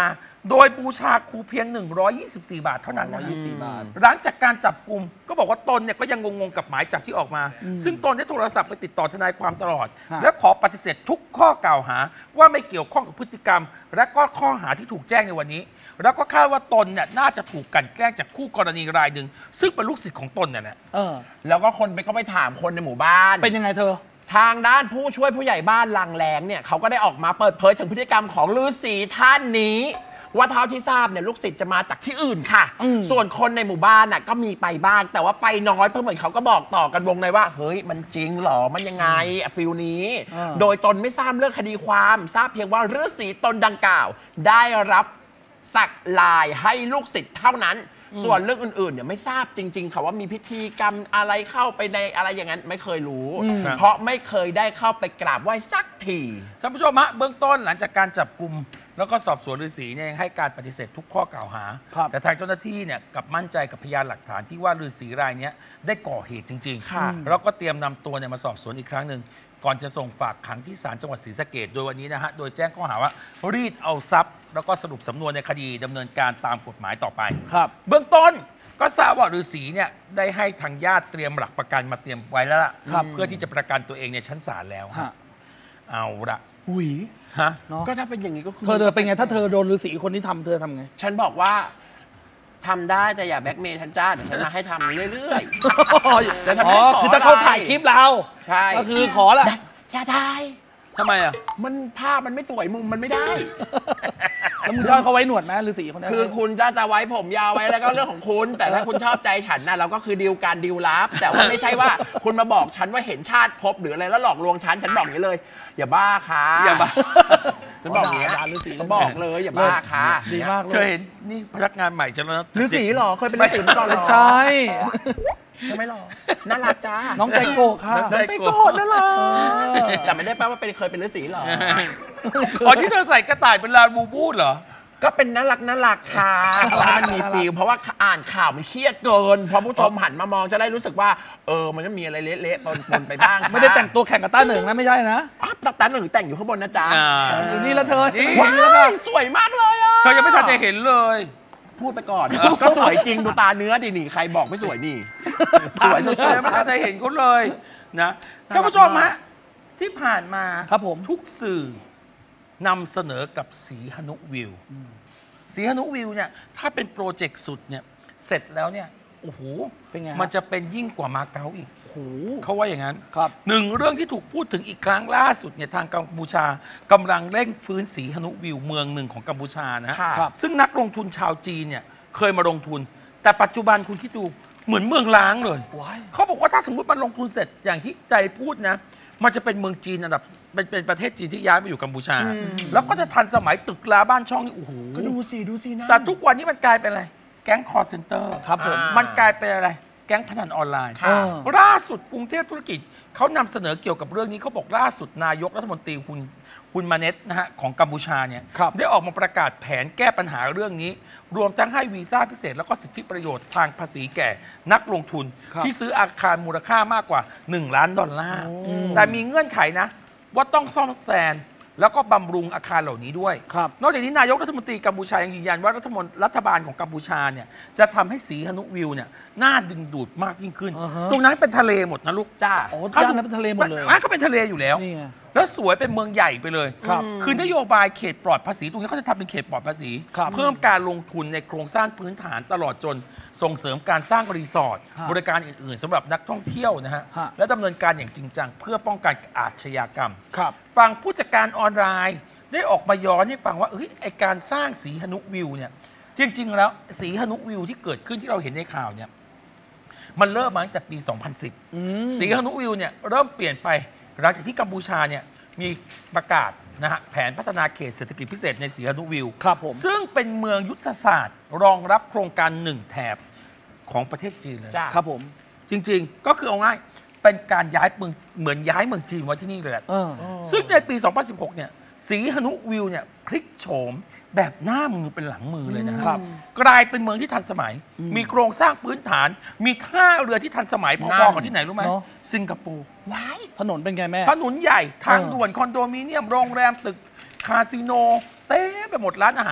โดยบูชาครูเพียงหนึ่งร้อยยี่สิบสี่บาทเท่านั้นนะหนึ่งร้อยยี่สิบสี่บาทหลังจากการจับกลุ่มก็บอกว่าตนเนี่ยก็ยังงงๆกับหมายจับที่ออกมา ซึ่งตนได้โทรศัพท์ไปติดต่อทนายความตลอด และขอปฏิเสธทุกข้อกล่าวหาว่าไม่เกี่ยวข้องกับพฤติกรรม และก็ข้อหาที่ถูกแจ้งในวันนี้ แล้วก็คาดว่าตนเนี่ยน่าจะถูกกลั่นแกล้งจากคู่กรณีรายหนึ่งซึ่งเป็นลูกศิษย์ของตนเนี่ยแหละเออแล้วก็คนไปก็ไปถามคนในหมู่บ้านเป็นยังไงเธอทางด้านผู้ช่วยผู้ใหญ่บ้านลังแรงเนี่ยเขาก็ได้ออกมาเปิดเผยถึงพฤติกรรมของฤาษีท่านนี้ว่าเท่าที่ทราบเนี่ยลูกศิษย์จะมาจากที่อื่นค่ะ ส่วนคนในหมู่บ้านน่ะก็มีไปบ้างแต่ว่าไปน้อยเพราะเหมือนเขาก็บอกต่อกันวงในว่าเฮ้ยมันจริงเหรอมันยังไงฟิลนี้ โดยตนไม่ทราบเรื่องคดีความทราบเพียงว่าฤาษีตนดังกล่าว ได้รับสักลายให้ลูกศิษย์เท่านั้นส่วนเรื่องอื่นๆเนี่ยไม่ทราบจริงๆค่ะว่ามีพิธีกรรมอะไรเข้าไปในอะไรอย่างนั้นไม่เคยรู้ เพราะไม่เคยได้เข้าไปกราบไหว้สักทีท่านผู้ชมฮะเบื้องต้นหลังจากการจับกลุ่มแล้วก็สอบสวนฤาษีเนี่ยยังให้การปฏิเสธทุกข้อกล่าวหา แต่ทางเจ้าหน้าที่เนี่ยกลับมั่นใจกับพยานหลักฐานที่ว่าฤาษีรายนี้ได้ก่อเหตุจริงๆแล้วก็เตรียมนำตัวเนี่ยมาสอบสวนอีกครั้งหนึ่งก่อนจะส่งฝากขังที่ศาลจังหวัดศรีสะเกษโดยวันนี้นะฮะโดยแจ้งข้อหาว่ารีดเอาทรัพย์แล้วก็สรุปสำนวนในคดีดำเนินการตามกฎหมายต่อไปเบื้องต้นก็ทราบว่าฤาษีเนี่ยได้ให้ทางญาติเตรียมหลักประกันมาเตรียมไว้แล้วล่ะเพื่อที่จะประกันตัวเองในชั้นศาลแล้วเอาละหุยฮะก็ถ้าเป็นอย่างนี้ก็คือเธอเธอเป็นไงถ้าเธอโดนฤาษีคนที่ทำเธอทำไงฉันบอกว่าทำได้แต่อย่าแบ็กเมย์ฉันจ้าเดี๋ยวฉันจะให้ทำเรื่อยๆแล้วฉันอ๋อคือถ้าเขาถ่ายคลิปเราใช่ก็คือขอละอย่าถ่ายทำไมอ่ะมันภาพมันไม่สวยมุมมันไม่ได้แล้วมึงชอบเขาไว้หนวดไหมฤาษีคนนั้นคือคุณจะจะไว้ผมยาวไว้แล้วก็เรื่องของคุณแต่ถ้าคุณชอบใจฉันนะเราก็คือดีลการดีลลับแต่ว่าไม่ใช่ว่าคุณมาบอกฉันว่าเห็นชาติภพหรืออะไรแล้วหลอกลวงฉันฉันบอกอย่างนี้เลยอย่าบ้าค่ะอย่าบ้าฉันบอกอย่างนี้ก็บอกเลยอย่าบ้าค่ะดีมากเลยเคยเห็นนี่พนักงานใหม่จะแล้วฤาษีหรอเคยเป็นฤาษีก่อนหรอใช่ทำไมหรอน่ารักจ้าน้องใจโกะค่ะน้องใจโกะน่ารักแต่ไม่ได้แปลว่าเป็นเคยเป็นฤาษีหรออ๋อที่เธอใส่กระต่ายเป็นลาบูบูเหรอก็เป็นน่ารักน่ารักค่ะมันมีฟีลเพราะว่าอ่านข่าวมันเครียดเกินพอผู้ชมหันมามองจะได้รู้สึกว่าเออมันก็มีอะไรเละๆปนๆไปบ้างไม่ได้แต่งตัวแข่งกับต้าเหนิงนะไม่ใช่นะต้าเหนิงแต่งอยู่ข้างบนนะจ๊ะอยู่นี่แล้วเธอว้าวสวยมากเลยอ่ะเธอยังไม่ทันจะเห็นเลยพูดไปก่อนก็สวยจริงดูตาเนื้อดินี่ใครบอกไม่สวยนี่สวยสุดๆไม่ทันจะเห็นเขาเลยนะท่านผู้ชมฮะที่ผ่านมาครับผมทุกสื่อนำเสนอกับสีหนุวิวสีหนุวิวเนี่ยถ้าเป็นโปรเจกต์สุดเนี่ยเสร็จแล้วเนี่ยโอ้โหมันจะเป็นยิ่งกว่ามาเก๊าอีกโอ้โหเขาว่าอย่างนั้นหนึ่งเรื่องที่ถูกพูดถึงอีกครั้งล่าสุดเนี่ยทางกัมพูชากำลังเร่งฟื้นสีหนุวิวเมืองหนึ่งของกัมพูชานะซึ่งนักลงทุนชาวจีนเนี่ยเคยมาลงทุนแต่ปัจจุบันคุณคิดดูเหมือนเมืองล้างเลยเขาบอกว่าถ้าสมมติมันลงทุนเสร็จอย่างที่ใจพูดนะมันจะเป็นเมืองจีนอันดับเป็นเป็นประเทศจีนที่ย้ายมาอยู่กัมพูชาแล้วก็จะทันสมัยตึกราบ้านช่องนี่โอ้โหก็ดูสิดูสินะแต่ทุกวันนี้มันกลายเป็นอะไรแก๊งคอร์เซ็นเตอร์ครับผมมันกลายเป็นอะไรแก๊งพนันออนไลน์ล่าสุดกรุงเทพธุรกิจเขานำเสนอเกี่ยวกับเรื่องนี้เขาบอกล่าสุดนายกรัฐมนตรีคุณคุณมาเน็ตนะฮะของกัมพูชาเนี่ยได้ออกมาประกาศแผนแก้ปัญหาเรื่องนี้รวมทั้งให้วีซ่าพิเศษแล้วก็สิทธิประโยชน์ทางภาษีแก่นักลงทุนที่ซื้ออาคารมูลค่ามากกว่าหนึ่งล้านดอลลาร์แต่มีเงื่อนไขนะว่าต้องซ่อมแซมแล้วก็บำรุงอาคารเหล่านี้ด้วยนอกจากนี้นายกรัฐมนตรีกัมพูชายังยืนยันว่ารัฐมนตรีรัฐบาลของกัมพูชาเนี่ยจะทำให้สีหนุวิวเนี่ยน่าดึงดูดมากยิ่งขึ้น uh-huh. ตรงนั้นเป็นทะเลหมดนะลูกจ้าโอ้ย่านนั้นเป็นทะเลหมดเลยอ่ะก็เป็นทะเลอยู่แล้วแล้วสวยเป็นเมืองใหญ่ไปเลยคือนโยบายเขตปลอดภาษีตรงนี้เขาจะทำเป็นเขตปลอดภาษีเพิ่มการลงทุนในโครงสร้างพื้นฐานตลอดจนส่งเสริมการสร้างรีสอร์ทบริการอื่นๆสำหรับนักท่องเที่ยวนะฮะและดำเนินการอย่างจริงจังเพื่อป้องกันอาชญากรรมฝั่งผู้จัดการออนไลน์ได้ออกมาย้อนให้ฟังว่าเฮ้ยไอการสร้างสีหนุวิวเนี่ยจริงๆแล้วสีหนุวิวที่เกิดขึ้นที่เราเห็นในข่าวเนี่ยมันเริ่มมาตั้งแต่ปีสองพันสิบสีหนุวิวเนี่ยเริ่มเปลี่ยนไปหลังจากที่กัมพูชาเนี่ยมีประกาศนะฮะแผนพัฒนาเขตเศรษฐกิจพิเศษในสีหนุวิวซึ่งเป็นเมืองยุทธศาสตร์รองรับโครงการหนึ่งแถบของประเทศจีนเลยครับผมจริงๆก็คือเอาง่ายเป็นการย้ายเมืองเหมือนย้ายเมืองจีนไว้ที่นี่เลยแหละซึ่งในปีสองพันสิบหกเนี่ยสีหนุวิวเนี่ยพลิกโฉมแบบหน้ามือเป็นหลังมือเลยนะครับกลายเป็นเมืองที่ทันสมัยมีโครงสร้างพื้นฐานมีท่าเรือที่ทันสมัยพอๆกับที่ไหนรู้ไหมสิงคโปร์ว้ายถนนเป็นไงแม่ถนนใหญ่ทางด่วนคอนโดมิเนียมโรงแรมตึกคาสิโนเต็มไปหมดร้านอาหาร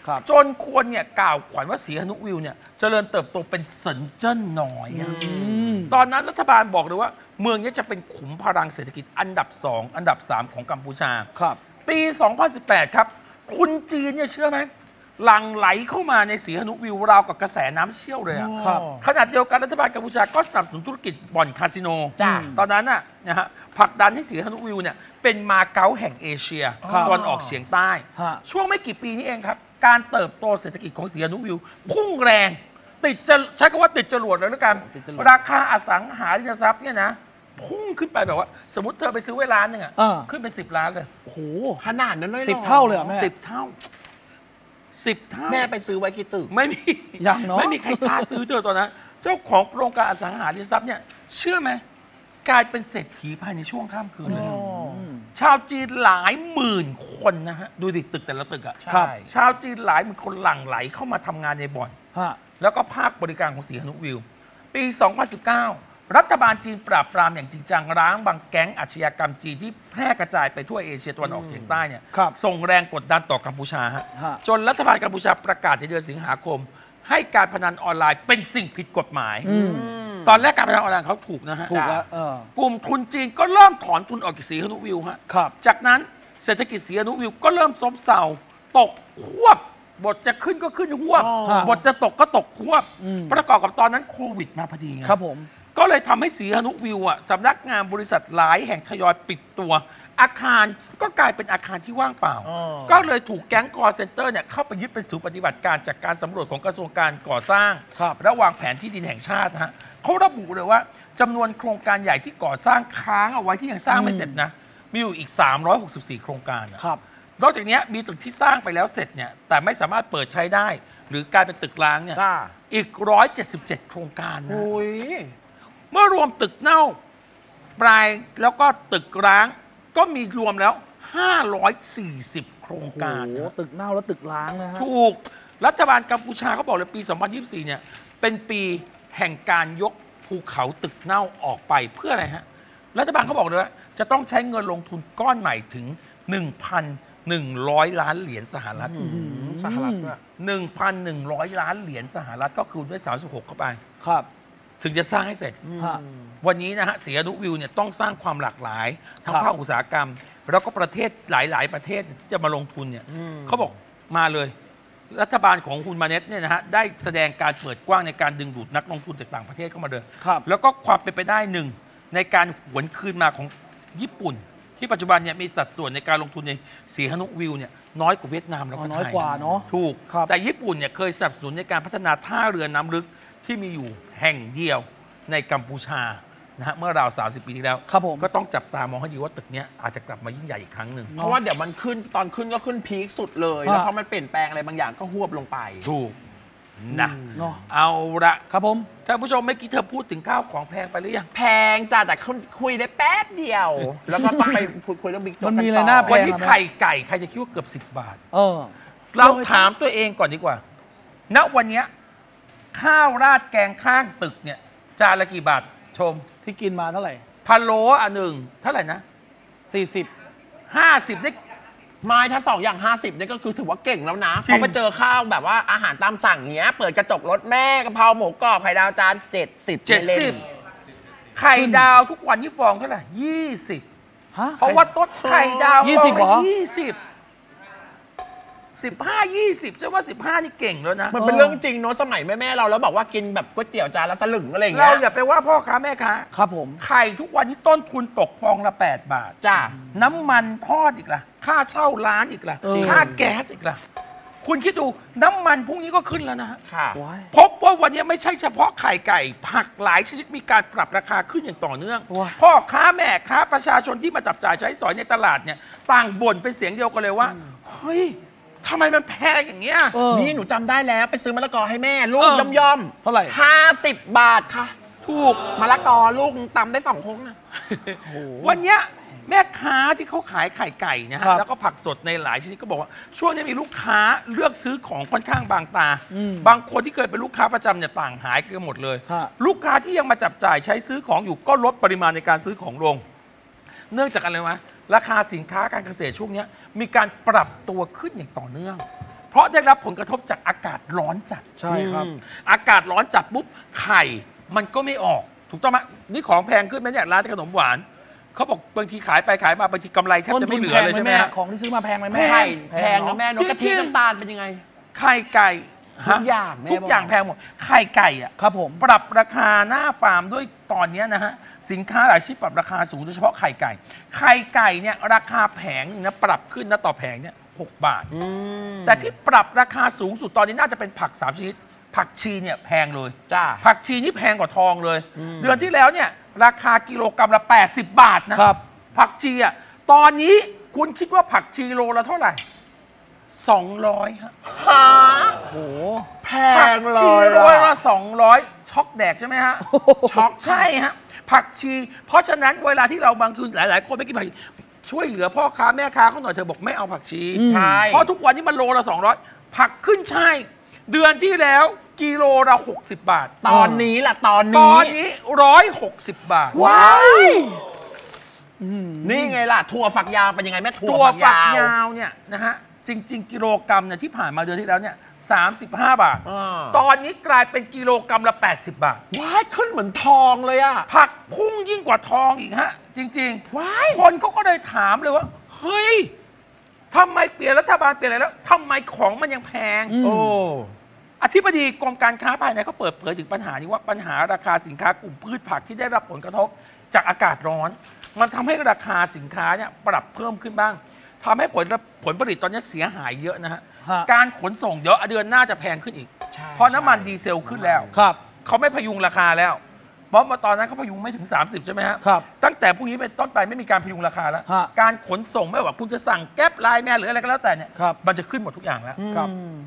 จนคนเนี่ยกล่าวขวัญว่าสีหนุวิวเนี่ยเจริญเติบโตเป็นเซินเจิ้นน้อยตอนนั้นรัฐบาลบอกเลยว่าเมืองนี้จะเป็นขุมพลังเศรษฐกิจอันดับสองอันดับสามของกัมพูชาครับปีสองพันสิบแปดครับคุณจีนเนี่ยเชื่อไหมหลั่งไหลเข้ามาในสีหนุวิวราวกับกระแสน้ำเชี่ยวเลยอะขณะเดียวกันรัฐบาลกัมพูชาก็สนับสนุนธุรกิจบ่อนคาสิโนตอนนั้นน่ะนะฮะผลักดันให้สีหนุวิวเนี่ยเป็นมาเก๊าแห่งเอเชียตะวันออกเฉียงใต้ช่วงไม่กี่ปีนี้เองครับการเติบโตเศรษฐกิจของสีหนุวิวพุ่งแรงติดจะใช้คำว่าติดจรวดเลยแล้วกันราคาอสังหาริมทรัพย์เนี่ยนะพุ่งขึ้นไปแบบว่าสมมติเธอไปซื้อไว้ล้านหนึ่งอ่ะขึ้นเป็นสิบล้านเลยโอ้โหขนาดนั้นเลยสิบเท่าเลยอ่ะแม่สิบเท่าสิบเท่าแม่ไปซื้อไว้กี่ตึกไม่มีอย่างน้อยไม่มีใครกล้าซื้อเจอตอนนั้นเจ้าของโครงการอสังหาริมทรัพย์เนี่ยเชื่อไหมกลายเป็นเศรษฐีภายในช่วงข้ามคืนเลยชาวจีนหลายหมื่นคนนะฮะดูดิตึกแต่ละตึกอ่ะชาวจีนหลายหมื่นคนหลั่งไหลเข้ามาทำงานในบ่อนแล้วก็ภาคบริการของสีหนุวิวปีสองพันสิบเก้ารัฐบาลจีนปราบปรามอย่างจริงจังร้างบางแก๊งอาชญากรรมจีนที่แพร่กระจายไปทั่วเอเชียตะวันออกเฉียงใต้เนี่ยส่งแรงกดดันต่อกัมพูชาฮะจนรัฐบาลกัมพูชาประกาศในเดือนสิงหาคมให้การพนันออนไลน์เป็นสิ่งผิดกฎหมายตอนแรกการพนันออนไลน์เขาถูกนะฮะถูกแล้วกลุ่มทุนจีนก็เริ่มถอนทุนออกจากสีหนุวิวฮะจากนั้นเศรษฐกิจสีหนุวิวก็เริ่มซบเซาตกควบบทจะขึ้นก็ขึ้นควบบทจะตกก็ตกควบประกอบกับตอนนั้นโควิดมาพอดีครับผมก็เลยทำให้สีหนุวิวอ่ะสำนักงานบริษัทหลายแห่งทยอยปิดตัวอาคารก็กลายเป็นอาคารที่ว่างเปล่าก็เลยถูกแก๊งคอร์เซ็นเตอร์เนี่ยเข้าไปยึดเป็นศูนย์ปฏิบัติการจากการสำรวจของกระทรวงการก่อสร้างระหว่างแผนที่ดินแห่งชาติฮะเขาระบุเลยว่าจำนวนโครงการใหญ่ที่ก่อสร้างค้างเอาไว้ที่ยังสร้างไม่เสร็จนะมีอยู่อีกสามร้อยหกสิบสี่โครงการนอกจากนี้มีตึกที่สร้างไปแล้วเสร็จเนี่ยแต่ไม่สามารถเปิดใช้ได้หรือกลายเป็นตึกร้างเนี่ยอีกหนึ่งร้อยเจ็ดสิบเจ็ดโครงการนะเมื่อรวมตึกเน่าปลายแล้วก็ตึกร้างก็มีรวมแล้วห้าร้อยสี่สิบโครงการโอ้ตึกเน่าแล้วตึกร้างนะฮะถูกรัฐบาลกัมพูชาเขาบอกเลยปีสองพันยี่สิบสี่เนี่ยเป็นปีแห่งการยกภูเขาตึกเน่าออกไปเพื่ออะไรฮะรัฐบาลเขาบอกเลยว่าจะต้องใช้เงินลงทุนก้อนใหม่ถึง หนึ่งพันหนึ่งร้อย ล้านเหรียญสหรัฐสหรัฐว่าหนึ่งพันหนึ่งร้อย ล้านเหรียญสหรัฐก็คูณด้วยสามสิบหกเข้าไปครับถึงจะสร้างให้เสร็จวันนี้นะฮะสีหนุวิวเนี่ยต้องสร้างความหลากหลายทั้งภาคอุตสาหกรรมแล้วก็ประเทศหลายๆประเทศที่จะมาลงทุนเนี่ยเขาบอกมาเลยรัฐบาลของคุณมาเน็ตเนี่ยนะฮะได้แสดงการเปิดกว้างในการดึงดูดนักลงทุนจากต่างประเทศเข้ามาเลยแล้วก็ความเป็นไปได้หนึ่งในการหวนคืนมาของญี่ปุ่นที่ปัจจุบันเนี่ยมีสัดส่วนในการลงทุนในสีหนุวิวเนี่ยน้อยกว่าเวียดนามแล้วก็ไทยน้อยกว่าเนาะถูกแต่ญี่ปุ่นเนี่ยเคยสนับสนุนในการพัฒนาท่าเรือน้ำลึกที่มีอยู่แห่งเดียวในกัมพูชานะฮะเมื่อราวสามสิบปีที่แล้วก็ต้องจับตามองให้ดีว่าตึกนี้อาจจะกลับมายิ่งใหญ่อีกครั้งหนึ่งเพราะว่าเดี๋ยวมันขึ้นตอนขึ้นก็ขึ้นพีคสุดเลยแล้วพอมันเปลี่ยนแปลงอะไรบางอย่างก็หวบลงไปถูกนะเอาละครับผมท่านผู้ชมเมื่อกี้เธอพูดถึงข้าวของแพงไปหรือยังแพงจ้าแต่คุยได้แป๊บเดียวแล้วก็ต้องไปพูดคุยเรื่องบิ๊กโจ๊กมันมีอะไรน่าแพงวันนี้ไข่ไก่ใครจะคิดว่าเกือบสิบบาทเออเราถามตัวเองก่อนดีกว่าณวันนี้ข้าวราดแกงข้างตึกเนี่ยจานละกี่บาทชมที่กินมาเท่าไหร่พะโล้อันหนึ่งเท่าไหร่นะสี่สิบห้าสิบได้ไม้ถ้าสองอย่างห้าสิบนี่ก็คือถือว่าเก่งแล้วนะพอไปเจอข้าวแบบว่าอาหารตามสั่งเงี้ยเปิดกระจกรถแม่กะเพราหมูกรอบไข่ดาวจานเจ็ดสิบเจ็ดสิบไข่ดาวทุกวันนี้ฟองเท่าไหร่ยี่สิบเพราะว่าต้นไข่ดาวยี่สิบหรอยี่สิบสิบห้ายี่สิบใช่ว่าสิบห้านี่เก่งแล้วนะมันเป็นเรื่องจริงเนาะสมัยแม่แม่เราแล้วบอกว่ากินแบบก๋วยเตี๋ยวจานละสลึงอะไรอย่างเงี้ยเราอย่าไปว่าพ่อค้าแม่ค้าครับผมไข่ทุกวันนี้ต้นทุนตกฟองละแปดบาทจ้าน้ำมันทอดอีกล่ะค่าเช่าร้านอีกล่ะค่าแก๊สอีกล่ะคุณคิดดูน้ำมันพรุ่งนี้ก็ขึ้นแล้วนะฮะพบว่าวันนี้ไม่ใช่เฉพาะไข่ไก่ผักหลายชนิดมีการปรับราคาขึ้นอย่างต่อเนื่องพ่อค้าแม่ค้าประชาชนที่มาจับจ่ายใช้สอยในตลาดเนี่ยต่างบ่นเป็นเสียงเดียวกันเลยว่าเฮ้ยทำไมมันแพงอย่างเงี้ยนี่หนูจำได้แล้วไปซื้อมะละกอให้แม่ลูกย่อมย่อมเท่าไหร่ห้าสิบบาทค่ะถูกมะละกอลูกตำได้สองคงนะวันเนี้ยแม่ค้าที่เขาขายไข่ไก่นะฮะแล้วก็ผักสดในหลายชนิดก็บอกว่าช่วงนี้มีลูกค้าเลือกซื้อของค่อนข้างบางตาบางคนที่เคยเป็นลูกค้าประจำเนี่ยต่างหายกันหมดเลยลูกค้าที่ยังมาจับจ่ายใช้ซื้อของอยู่ก็ลดปริมาณในการซื้อของลงเนื่องจากอะไรวะราคาสินค้าการเกษตรช่วงนี้มีการปรับตัวขึ้นอย่างต่อเนื่องเพราะได้รับผลกระทบจากอากาศร้อนจัดใช่ครับอากาศร้อนจัดปุ๊บไข่มันก็ไม่ออกถูกต้องไหมนี่ของแพงขึ้นไหมเนี่ยร้านขนมหวานเขาบอกบางทีขายไปขายมาบางทีกำไรแทบจะไม่เหลือเลยใช่ไหมของที่ซื้อมาแพงไหมแม่ไข่แพงนะแม่นกกะทิน้ำตาลเป็นยังไงไข่ไก่ทุกอย่างแม่ทุกอย่างแพงหมดไข่ไก่อ่ะครับผมปรับราคาหน้าฟาร์มด้วยตอนนี้นะฮะสินค้าหลายชนิดปรับราคาสูงโดยเฉพาะไข่ไก่ไข่ไก่เนี่ยราคาแผงนะปรับขึ้นนะต่อแผงเนี่ยหกบาทแต่ที่ปรับราคาสูงสุดตอนนี้น่าจะเป็นผักสามชนิดผักชีเนี่ยแพงเลยจ้าผักชีนี่แพงกว่าทองเลย เดือนที่แล้วเนี่ยราคากิโลกรัมละแปดสิบบาทนะครับ ผักชีอ่ะตอนนี้คุณคิดว่าผักชีโลละเท่าไหร่สองร้อยฮะฮะโอ้โหแพผังกเลชียโลละสองร้อยช็อกแดกใช่ไหมฮะช็อกใช่ฮะผักชี เพราะฉะนั้นเวลาที่เราบางคืนหลาย ๆ คนไม่กินผักชีช่วยเหลือพ่อค้าแม่ค้าเขาหน่อยเธอบอกไม่เอาผักชีใช่เพราะทุกวันนี้มันโลละสองร้อยผักขึ้นช่ายเดือนที่แล้วกิโลละหกสิบบาทตอนนี้ล่ะตอนตนี้อนนี้ร้อยหกสิบบาทว้ายนี่ไงล่ะถั่วฝักยาวเป็นยังไงแม่ถั่วตัวฝักฝักยาวยาวเนี่ยนะฮะจริง ๆ กิโลกรัมเนี่ยที่ผ่านมาเดือนที่แล้วเนี่ยสามสิบห้าบาทอ่าตอนนี้กลายเป็นกิโลกรัมละแปดสิบบาทว้ายขึ้นเหมือนทองเลยอะผักพุ่งยิ่งกว่าทองอีกฮะ จริงว้ายๆ คนเขาก็เลยถามเลยว่า เฮ้ยทำไมเปลี่ยนรัฐบาลเปลี่ยนอะไรแล้วทำไมของมันยังแพงโอ้อธิบดีกรมการค้าภายในเขาเปิดเผยถึงปัญหานี้ว่าปัญหาราคาสินค้ากลุ่มพืชผักที่ได้รับผลกระทบจากอากาศร้อน มันทำให้ราคาสินค้าเนี่ยปรับเพิ่มขึ้นบ้างทำให้ผลผลผลิตตอนนี้เสียหายเยอะนะฮะฮะการขนส่งเยอะเดือนหน้าจะแพงขึ้นอีก เพราะน้ำมันดีเซลขึ้นแล้วครับเขาไม่พยุงราคาแล้ว เพราะว่าตอนนั้นเขาพยุงไม่ถึง สามสิบ ใช่ไหมฮะครับตั้งแต่พรุ่งนี้เป็นต้นไปไม่มีการพยุงราคาแล้วฮะการขนส่งไม่ว่าคุณจะสั่งแก๊ปไลน์แมนหรืออะไรก็แล้วแต่เนี่ยครับมันจะขึ้นหมดทุกอย่างแล้วครับ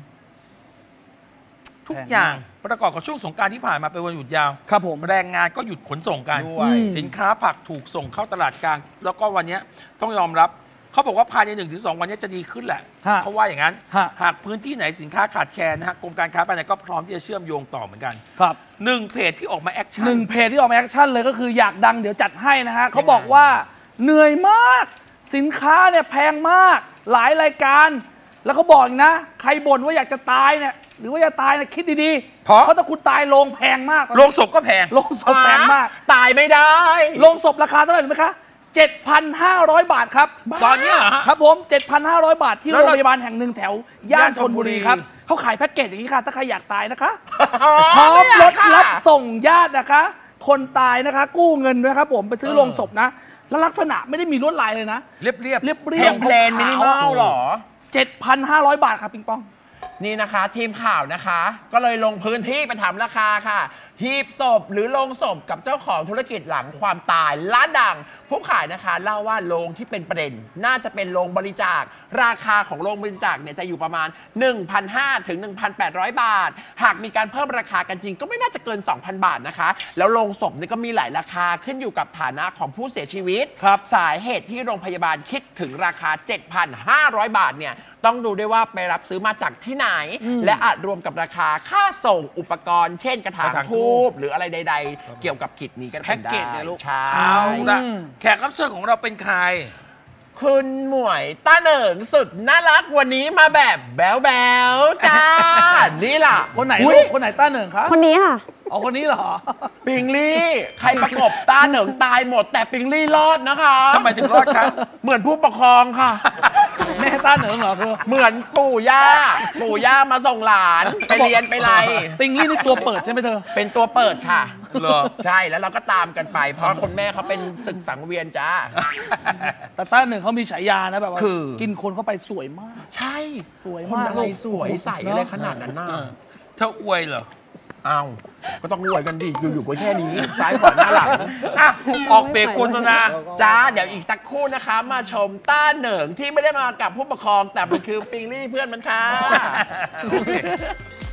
ทุกอย่างประกอบกับช่วงสงกรานต์ที่ผ่านมาเป็นวันหยุดยาวครับผมแรงงานก็หยุดขนส่งกันด้วยสินค้าผักถูกส่งเข้าตลาดกลาง แล้วก็วันนี้ต้องยอมรับ เขาบอกว่าภายในหนึ่งถึงสองวันนี้จะดีขึ้นแหละฮะเขาว่าอย่างนั้นฮะหากพื้นที่ไหนสินค้าขาดแคลนนะฮะกรมการค้าภายในก็พร้อมที่จะเชื่อมโยงต่อเหมือนกันครับหนึ่งเพจที่ออกมาแอคชั่นหนึ่งเพจที่ออกมาแอคชั่นเลยก็คืออยากดังเดี๋ยวจัดให้นะฮะเขาบอกว่าเหนื่อยมาก สินค้าเนี่ยแพงมากหลายรายการ แล้วเขาบอกอีกนะ ใครบ่นว่าอยากจะตายเนี่ยหรือว่าจะตายเนี่ยคิดดีๆเพราะเพราะถ้าคุณตายโรงแพงมากโรงศพก็แพงโรงศพแพงมากตายไม่ได้โรงศพราคาเท่าไหร่รู้ไหมคะ เจ็ดพันห้าร้อย บาทครับตอนนี้เหรอฮะครับผม เจ็ดพันห้าร้อย บาทที่แล้วโรงเราพยาบาลแห่งหนึ่งแถว ย่านธนบุรีครับย่านธนบุรีเขาขายแพ็กเกจอย่างนี้ค่ะ ถ้าใครอยากตายนะคะ พร้อมรถรับส่งญาตินะคะ คนตายนะคะ กู้เงินด้วยครับผมไปซื้อโรงศพนะ แล้วลักษณะไม่ได้มีลวดลายเลยนะเรียบเรียบเรียบเพเรีลยบงเพลนมินิมอลเหรอเจ็ดพันห้าร้อย บาทครับปิงปองนี่นะคะทีมข่าวนะคะ ก็เลยลงพื้นที่ไปถามราคาค่ะ หีบศพหรือโรงศพกับเจ้าของธุรกิจหลังความตายร้านดัง ผู้ขายนะคะเล่าว่าโรงที่เป็นประเด็นน่าจะเป็นโรงบริจาค ราคาของโรงบริจาคเนี่ยจะอยู่ประมาณ หนึ่งพันห้าร้อย ถึง หนึ่งพันแปดร้อย บาท หากมีการเพิ่มราคากันจริงก็ไม่น่าจะเกิน สองพัน บาทนะคะ แล้วโรงศพนี่ก็มีหลายราคาขึ้นอยู่กับฐานะของผู้เสียชีวิตครับสาเหตุที่โรงพยาบาลคิดถึงราคา เจ็ดพันห้าร้อย บาทเนี่ยต้องดูด้วยว่าไปรับซื้อมาจากที่ไหน และอาจรวมกับราคาค่าส่งอุปกรณ์ เช่นกระถางกระถางธูทูปบหรืออะไรใด ๆ เกี่ยวกับกิจนี้ก็แพ็เป็กนได้เกจเนี่ยลูกใช่เอาละอืมแขกรับเชิญของเราเป็นใครคุณหมวยต้าเหนิงสุดน่ารักวันนี้มาแบบแบ๊วแบ๊วๆจ้า นี่ล่ะคนไหนอุ๊ลูยกคนไหนต้าเหนิงคะคนนี้ค่ะเอาคนนี้เหรอปิงลี่ ใครประกบต้าเหนิงตายหมด แต่ปิงลี่รอดนะคะทำไมถึงรอดครับเหมือนผู้ปกครองค่ะแม่ต้าเหนิงเหรอคือเหมือนปู่ย่า ปู่ย่ามาส่งหลานไปเรียนไปไรติงลี่นี่ตัวเปิดใช่ไหมเธอเป็นตัวเปิดค่ะเหรอใช่แล้วเราก็ตามกันไป เพราะคนแม่เขาเป็นศึกสังเวียนจ้าแต่ต้าเหนิงเขามีฉายานะแบบว่าคือกินคนเข้าไปสวยมากใช่สวยคนมากอะไรลูกสวยใสอะไรขนาดนั้นน่ะเออเธออวยเหรออ้าวก็ต้องรวยกันดิอยู่ๆก็แค่นี้ ซ้ายขวาหน้าหลังอ่ะ ออกเบรกโฆษณาจ้าเดี๋ยวอีกสักครู่นะคะ มาชมต้าเหนิงที่ไม่ได้มากับผู้ปกครอง แต่มันคือปิงลี่เพื่อนมันค่ะ